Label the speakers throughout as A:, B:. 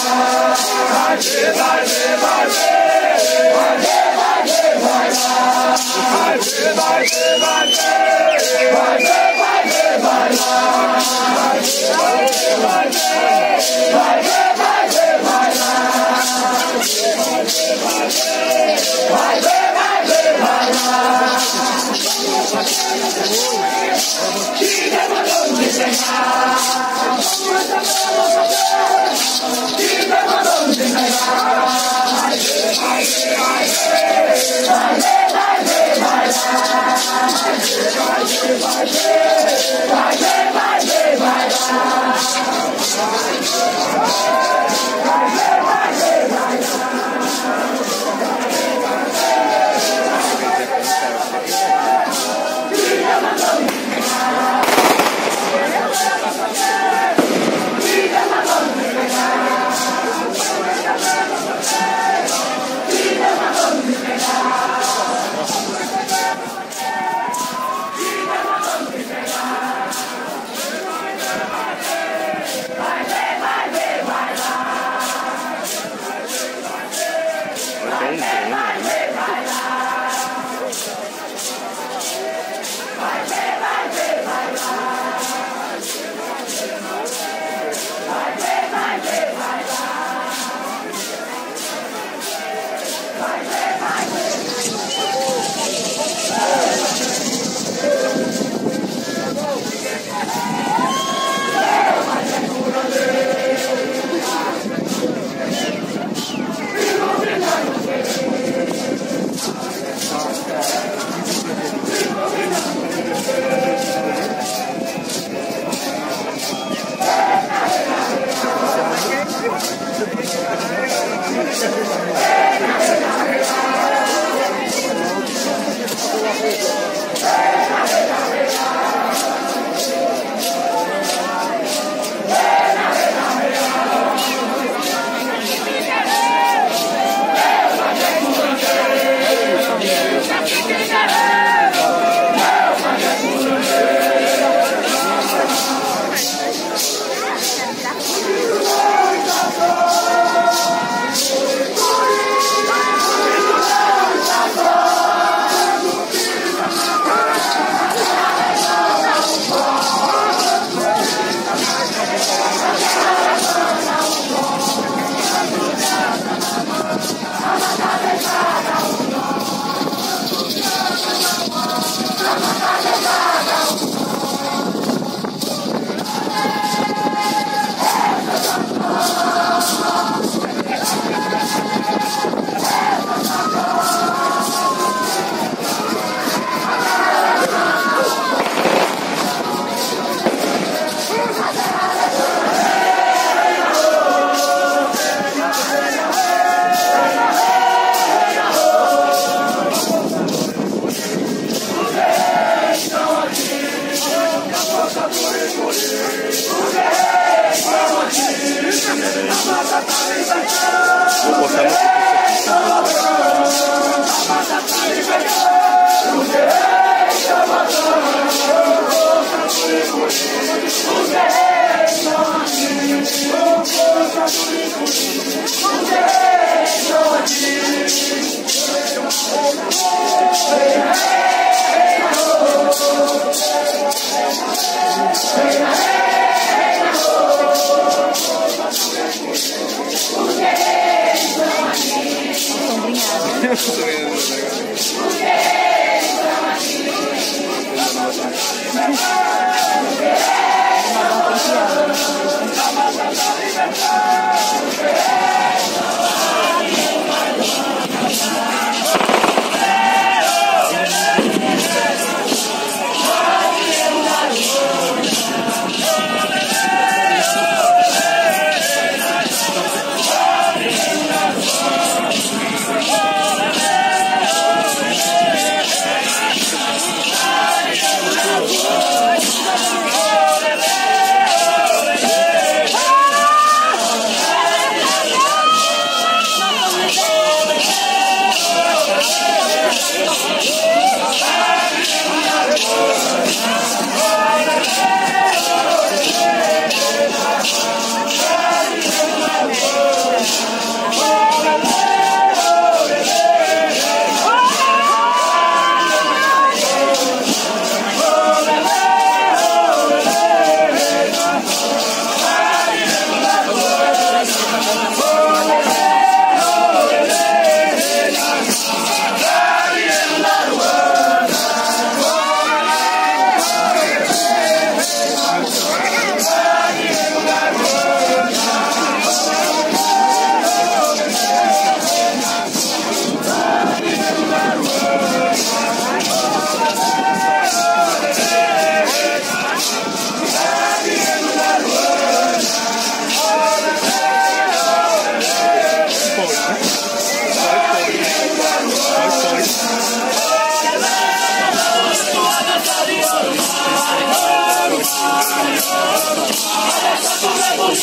A: Vai,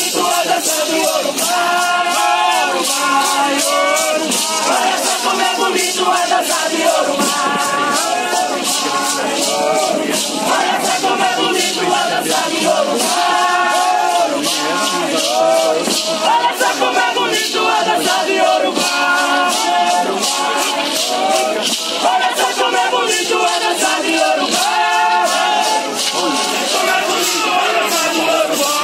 A: bonito a dança do Yorubá. Olha só como é bonito a dança do Yorubá. Olha só como é bonito a dança do Yorubá. Olha só como é bonito a dança do Yorubá. Olha só como é bonito a dança do Yorubá. Como é bonito a dança do Yorubá.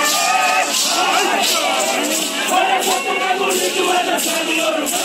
A: Olha só como é bonito a dança do Yorubá.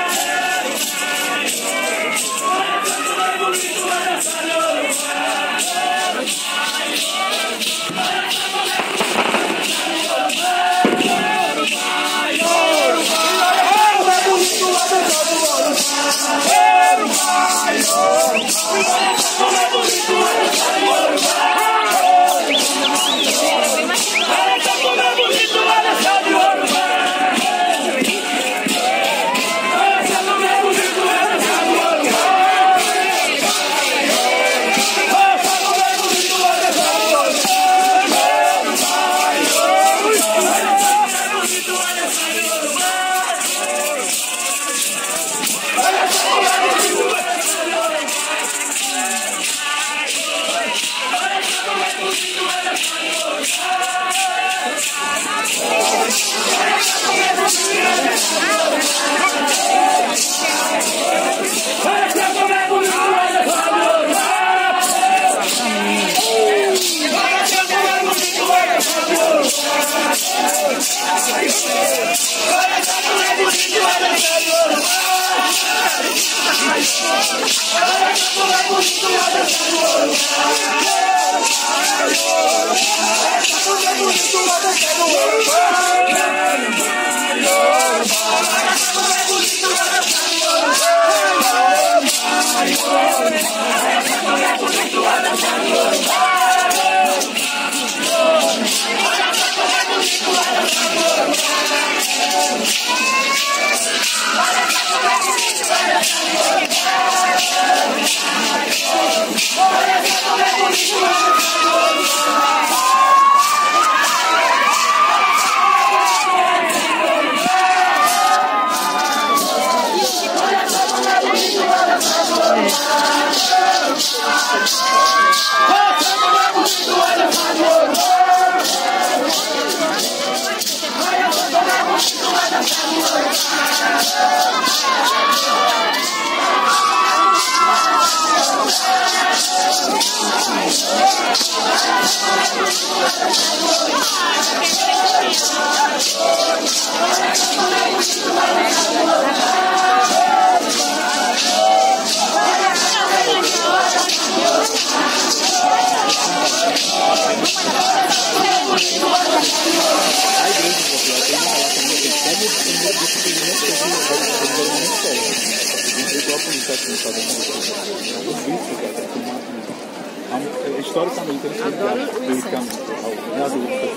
B: Historicamente, eles ligaram politicamente nas lutas.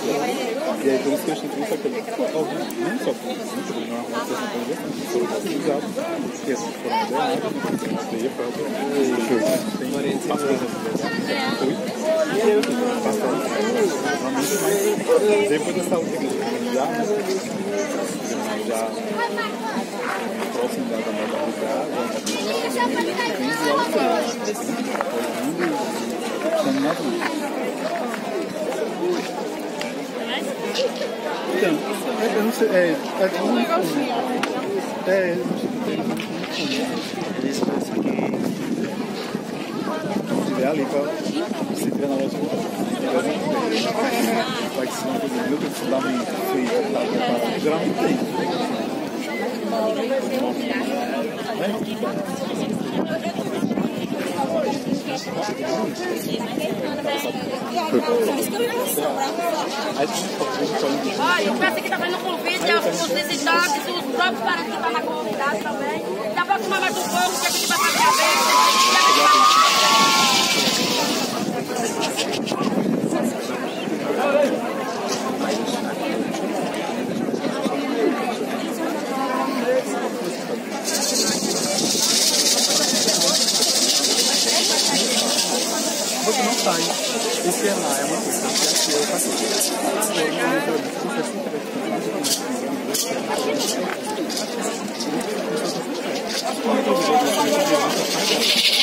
B: E aí, por isso que eu sinto isso aqui. Óbvio, não só por isso, não é uma questão de conversa, foram utilizados, porque essas foram moderadas, isso aí é próprio. Tem bastante foi. E aí, eu fico bastante, realmente, mas depois dessa outra já próximo da modalidade, vem de alto então, eu não sei,
C: esse espaço aqui
B: é ali para se treinar logo vai ser uma coisa muito fundamental feita, geralmente tem.
D: Olha, eu peço que está fazendo convite aos visitantes, os próprios parentes que estão na comunidade também. Dá para tomar mais um pouco, que a gente vai fazer a vez.
B: Você não sai. O que é lá é uma coisa que eu faço.
D: Sim.